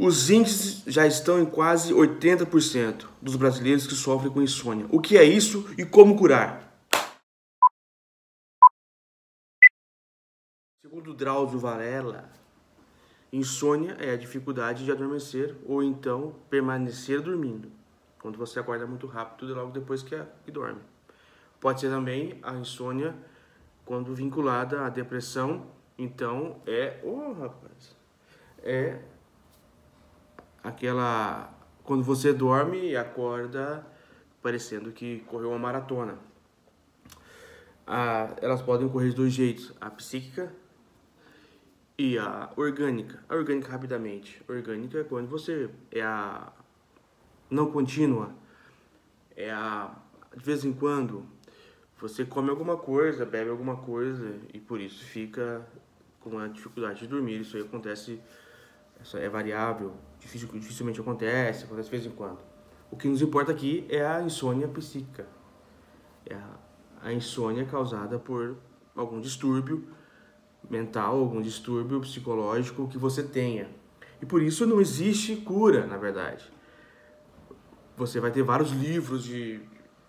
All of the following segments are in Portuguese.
Os índices já estão em quase 80% dos brasileiros que sofrem com insônia. O que é isso e como curar? Segundo Drauzio Varela, insônia é a dificuldade de adormecer ou então permanecer dormindo, quando você acorda muito rápido e logo depois que dorme. Pode ser também a insônia quando vinculada à depressão, então é aquela quando você dorme e acorda parecendo que correu uma maratona. Elas podem ocorrer de dois jeitos, a psíquica e a orgânica. A orgânica, rapidamente. A orgânica é quando você é a não contínua, de vez em quando você come alguma coisa, bebe alguma coisa e por isso fica com a dificuldade de dormir. Isso aí acontece, isso é variável, dificilmente acontece de vez em quando. O que nos importa aqui é a insônia psíquica. É a insônia causada por algum distúrbio mental, algum distúrbio psicológico que você tenha. E por isso não existe cura, na verdade. Você vai ter vários livros de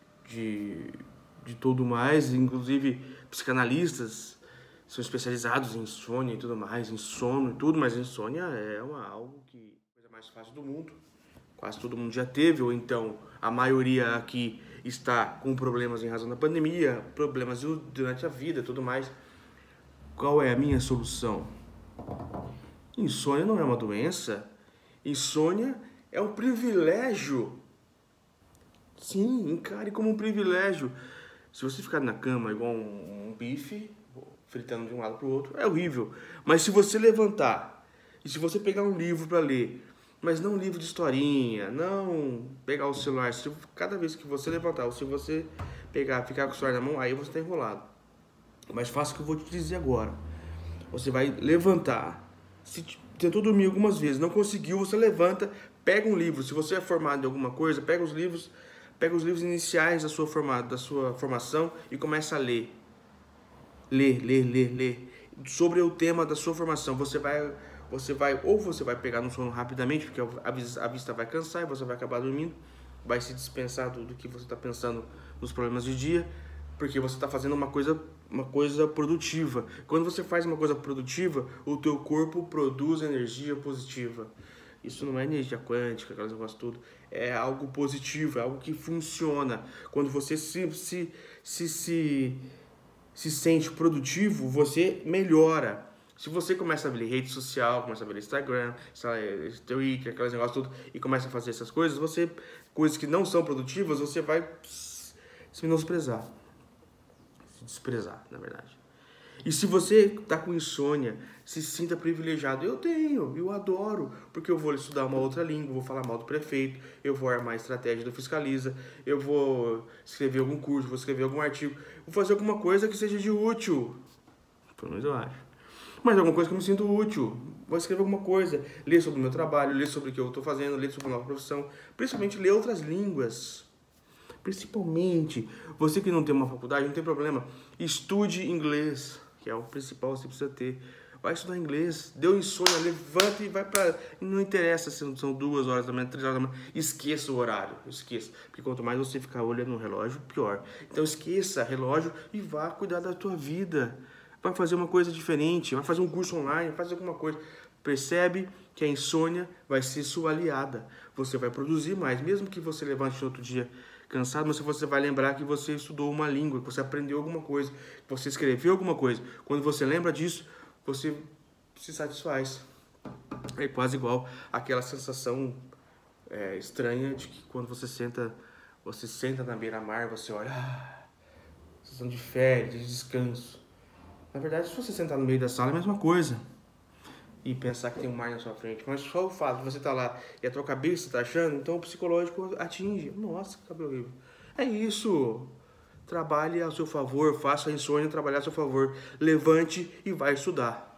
tudo mais, inclusive psicanalistas são especializados em insônia e tudo mais, em sono e tudo, mas insônia é algo que é a coisa mais fácil do mundo. Quase todo mundo já teve, ou então a maioria aqui está com problemas em razão da pandemia, problemas durante a vida e tudo mais. Qual é a minha solução? Insônia não é uma doença. Insônia é um privilégio. Sim, encare como um privilégio. Se você ficar na cama igual um bife, fritando de um lado para o outro, é horrível. Mas se você levantar e se você pegar um livro para ler, mas não um livro de historinha, não pegar o celular, cada vez que você levantar, ou se você ficar com o celular na mão, aí você está enrolado. Mas faça o que eu vou te dizer agora. Você vai levantar. Se tentou dormir algumas vezes, não conseguiu, você levanta, pega um livro. Se você é formado em alguma coisa, pega os livros iniciais da sua formação e começa a ler. Ler. Sobre o tema da sua formação. Você vai pegar no sono rapidamente, porque a vista vai cansar e você vai acabar dormindo. Vai se dispensar do que você está pensando nos problemas do dia, porque você está fazendo uma coisa produtiva. Quando você faz uma coisa produtiva, o teu corpo produz energia positiva. Isso não é energia quântica, aquelas negócios tudo. É algo positivo, é algo que funciona. Quando você se sente produtivo, você melhora. Se você começa a ver rede social, começa a ver Instagram, Twitter, aqueles negócios tudo, e começa a fazer essas coisas, coisas que não são produtivas, você vai se menosprezar. Se desprezar, na verdade. E se você tá com insônia, se sinta privilegiado. Eu adoro, porque eu vou estudar uma outra língua, vou falar mal do prefeito, eu vou armar a estratégia do fiscaliza, eu vou escrever algum curso, vou escrever algum artigo, vou fazer alguma coisa que seja de útil. Pelo menos eu acho. Mas alguma coisa que eu me sinto útil. Vou escrever alguma coisa, ler sobre o meu trabalho, ler sobre o que eu estou fazendo, ler sobre a nova profissão, principalmente ler outras línguas. Principalmente, você que não tem uma faculdade, não tem problema, estude inglês, que é o principal que você precisa ter. Vai estudar inglês, deu insônia, levanta e vai pra... Não interessa se são 2 horas da manhã, 3 horas da manhã, esqueça o horário, esqueça. Porque quanto mais você ficar olhando no relógio, pior. Então esqueça relógio e vá cuidar da tua vida. Vai fazer uma coisa diferente, vai fazer um curso online, faz alguma coisa. Percebe que a insônia vai ser sua aliada. Você vai produzir mais, mesmo que você levante no outro dia cansado, mas você vai lembrar que você estudou uma língua, que você aprendeu alguma coisa, que você escreveu alguma coisa. Quando você lembra disso, você se satisfaz. É quase igual aquela sensação estranha de que quando você senta na beira-mar, você olha, sensação de férias, de descanso. Na verdade, se você sentar no meio da sala, é a mesma coisa. E pensar que tem um mar na sua frente. Mas só o fato de você estar lá e a tua cabeça está achando, então o psicológico atinge. Nossa, que cabelo horrível. É isso. Trabalhe ao seu favor, faça a insônia trabalhar a seu favor. Levante e vai estudar.